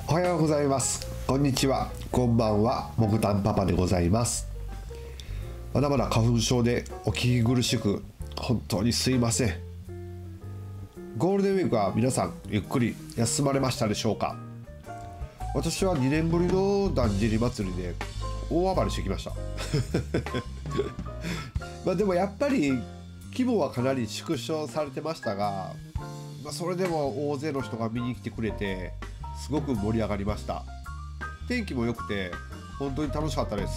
おはようございます。こんにちは。こんばんは。木炭パパでございます。まだまだ花粉症でお聞き苦しく本当にすいません。ゴールデンウィークは皆さんゆっくり休まれましたでしょうか。私は2年ぶりのだんじり祭りで大暴れしてきましたでもやっぱり規模はかなり縮小されてましたが、それでも大勢の人が見に来てくれてすごく盛り上がりました。天気も良くて本当に楽しかったです。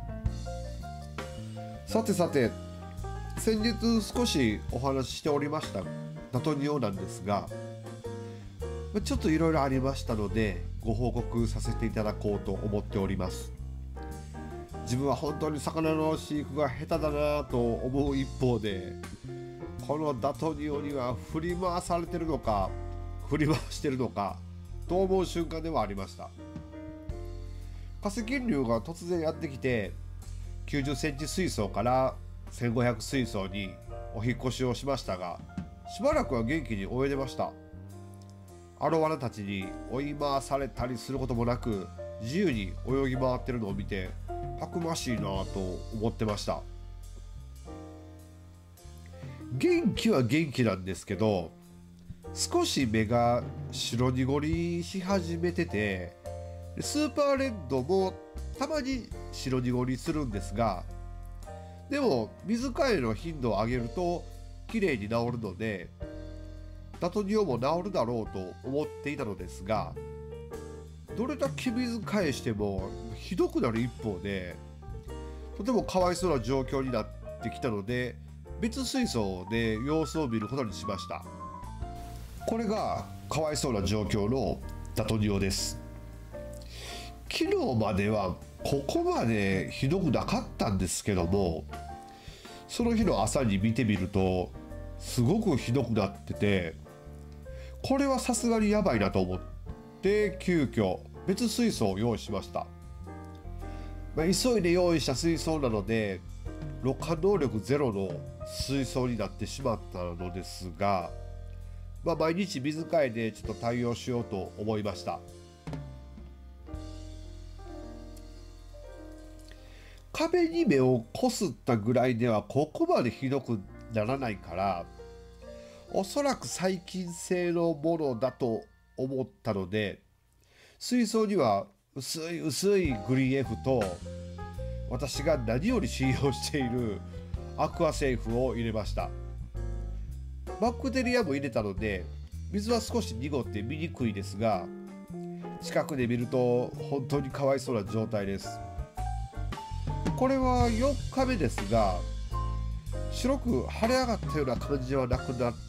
さてさて、先日少しお話ししておりましたダトニオなんですが、ちょっといろいろありましたのでご報告させていただこうと思っております。自分は本当に魚の飼育が下手だなと思う一方で、このダトニオには振り回されてるのか振り回してるのかと思う瞬間ではありました。化石流が突然やってきて90センチ水槽から1500水槽にお引っ越しをしましたが、しばらくは元気に泳いでました。アロワナたちに追い回されたりすることもなく自由に泳ぎ回ってるのを見てたくましいなと思ってました。元気は元気なんですけど、少し目が白濁りし始めてて、スーパーレッドもたまに白濁りするんですが、でも水替えの頻度を上げるときれいに治るのでダトニオも治るだろうと思っていたのですが、どれだけ水替えしてもひどくなる一方でとてもかわいそうな状況になってきたので、別水槽で様子を見ることにしました。これがかわいそうな状況のダトニオです。昨日まではここまでひどくなかったんですけども、その日の朝に見てみるとすごくひどくなってて、これはさすがにやばいなと思って急遽別水槽を用意しました。急いで用意した水槽なのでろ過能力ゼロの水槽になってしまったのですが、毎日水替えでちょっと対応しようと思いました。壁に目をこすったぐらいではここまでひどくならないから、おそらく細菌性のものだと思ったので、水槽には薄いグリーン F と私が何より信用しているアクアセーフを入れました。バクテリアも入れたので水は少し濁って見にくいですが、近くで見ると本当にかわいそうな状態です。これは4日目ですが、白く腫れ上がったような感じはなくなって、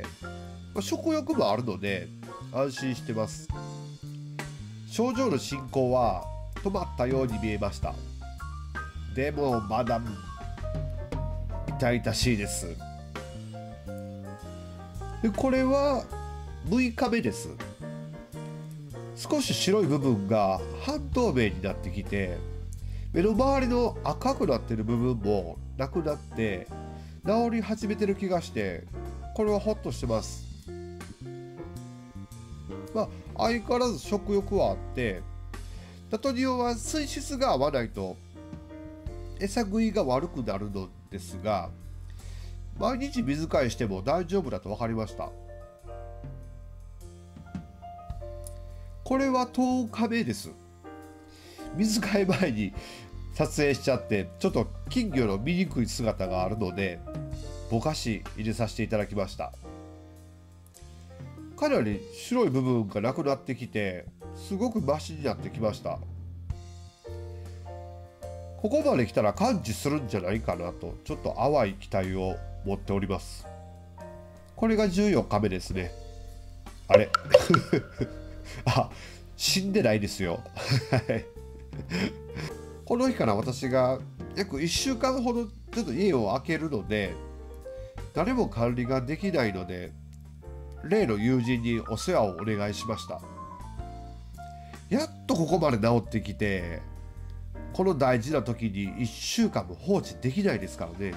食欲もあるので安心してます。症状の進行は止まったように見えました。でもまだ痛々しいです。でこれは6日目です。少し白い部分が半透明になってきて、目の周りの赤くなっている部分もなくなって治り始めてる気がして、これはホッとしてます。相変わらず食欲はあって、ダトニオは水質が合わないと餌食いが悪くなるのですが、毎日水替えしても大丈夫だと分かりました。これは10日目です。水替え前に撮影しちゃってちょっと金魚の見にくい姿があるのでぼかし入れさせていただきました。かなり白い部分がなくなってきてすごくマシになってきました。ここまで来たら完治するんじゃないかなとちょっと淡い期待を持っております。これが14日目ですね。あれ死んでないですよこの日から私が約1週間ほどちょっと家を空けるので誰も管理ができないので、例の友人にお世話をお願いしました。やっとここまで治ってきて、この大事な時に1週間も放置できないですからね。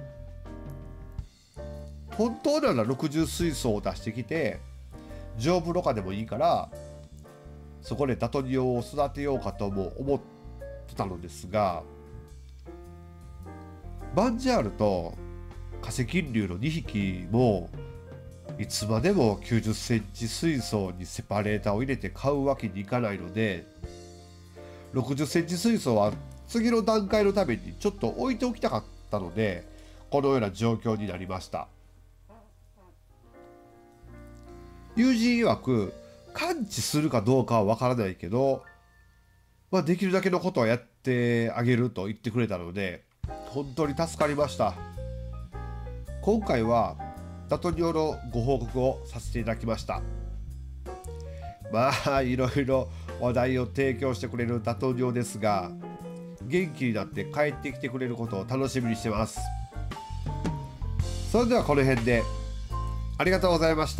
本当なら60水槽を出してきて丈夫ろ過でもいいからそこでダトニオを育てようかとも思ってたのですが、バンジャールと化石竜の2匹もいつまでも90センチ水槽にセパレーターを入れて飼うわけにいかないので、60センチ水槽は次の段階のためにちょっと置いておきたかったので、このような状況になりました。友人曰く完治するかどうかはわからないけど、できるだけのことはやってあげると言ってくれたので本当に助かりました。今回はダトニオのご報告をさせていただきました。いろいろ話題を提供してくれるダトニオですが、元気になって帰ってきてくれることを楽しみにしてます。それではこの辺でありがとうございました。